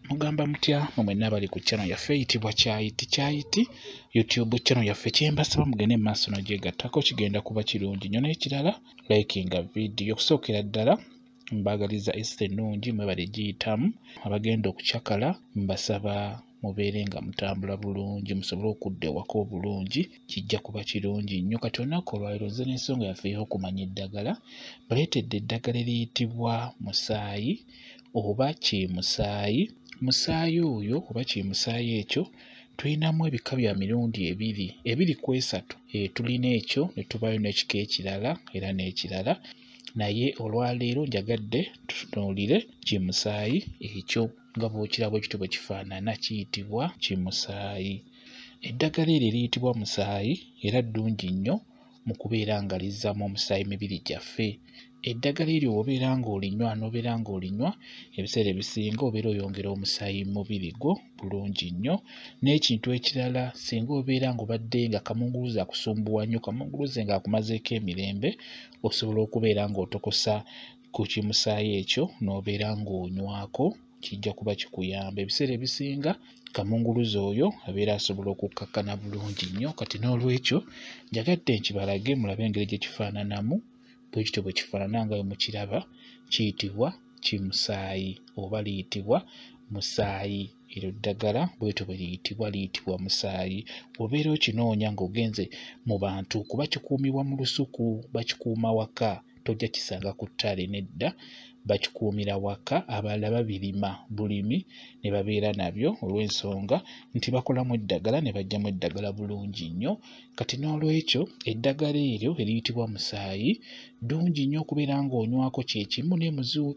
Mugamba mutya mwenna abali ku channel yaffe eyitibwa Kyayiti YouTube channel yaffe kyembasaba mugende mu maaso n'ogyegattako kigenda kuba kirungi nnyo n'ekirala likinga video okusookera ddala mbagaliza essere ennungi mwebale giyitamu abagenda okucakala mbasaba mubeere nga mutambula bulungi musobole okudda ewaka obulungi kijja kuba kirungi nnyo kati olunaku olwaleero nze n'ensonga yaffe ey'okumanya eddagala baleetedde eddagala eriyitibwa Musayi oba Musayi. Musayi oyo oba Musayi ekyo tulinamu ebika bya mirundi ebiri ku esatu. Tulina ekyo ne tubaayo n'ekika ekirala era n'ekirala naye olwaleero njagadde tutunuulire Musayi ekyo nga bw'okiraba ekityo bwe kifaanana kiyitibwa Musayi. Eddagala eryo eriyitibwa Musayi era ddungi nnyo mu kubeera nga lizzaamu omusaayi mibiri gyaffe. Eddagala eryo obeera ng'olinywa ebiseera ebisinga obeera oyongera omusaayi mu mubiri gwo bulungi nnyo. N'ekintu ekirala singa obeera ng'obadde nga kamunguluze akusumbuwa nnyo kamunguluze ng'akumazeeko emirembe osobola okubeera ng'otokosa ku Musayi ekyo n'obeera ng'onywako kijja kuba kikuyamba. Ebiseera ebisinga kamunguluze oyo abeera asobola okukkakkana bulungi nnyo kati n'olwekyo njagadde nkibalage mulabe engeri gye kifaananamu bwe kityo bwe kifaanana nga bwe mukiraba kiyitibwa Musayi oba liyitibwa Musayi. Eryo ddagala bwetyo bwe liyitibwa Musayi. Obeera okinoonya ng'ogenze mu bantu kuba kikuumibwa mu lusuku bakikuuma waka tojja kisanga ku ttale nedda bakikuumira waka abalala babirima bulimi ne babeera nabyo olw'ensonga nti bakolamu eddagala ne baggyamu eddagala bulungi nnyo. Kati n'olwekyo eddagala eryo eriyitibwa Musayi ddungi nnyo okubeera ng'onywako kye kimu ne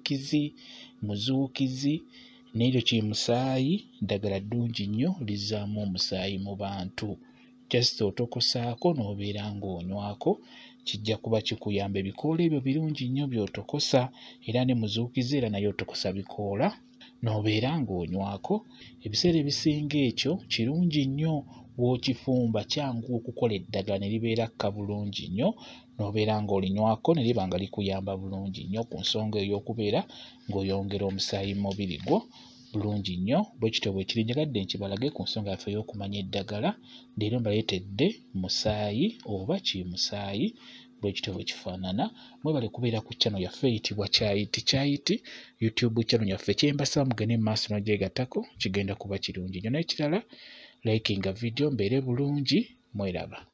muzuukizi n'eryo Musayi ddagala ddungi nnyo lizzaamu omusaayi mu bantu just otokosaako n'obeera ng'onywako kijja kuba kikuyamba. Ebikoola ebyo birungi nnyo by'otokosa era ne muzuukizi era naye otokosa bikoola n'obeera ng'onywako. Ebiseera ebisinga ekyo kirungi nnyo w'okifumba kyangu okukola eddagala ne libeera kka bulungi nnyo n'obeera ng'olinywako ne liba nga likuyamba bulungi nnyo ku nsonga ey'okubeera ng'oyongera omusaayi mu mubiri gwo bulungi nnyo. Bwe kityo bwe kiri njagadde nkibalage ku nsonga yaffe ey'okumanya eddagala leero mbaleetedde Musayi oba Musayi bwe kityo bwe kifaanana. Mwebale kubeera ku channel yaffe eyitibwa Kyayiti YouTube channel yaffe kyembasaba mugende mu maaso n'ogyegattako kigenda kuba kirungi nnyo n'ekirala likinga video mbeere bulungi mweraba.